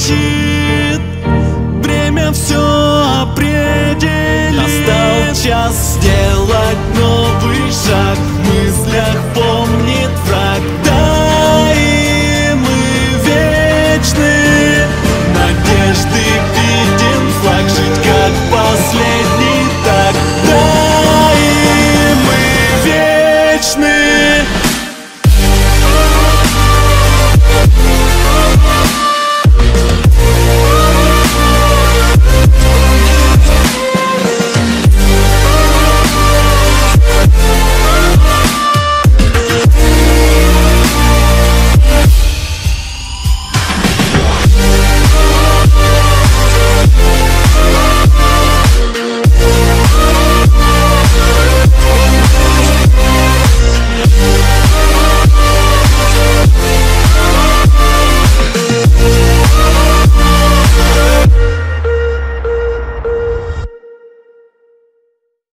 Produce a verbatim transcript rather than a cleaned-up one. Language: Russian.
кричит, время все определит. Настал час сделать новый шаг, в мыслях помни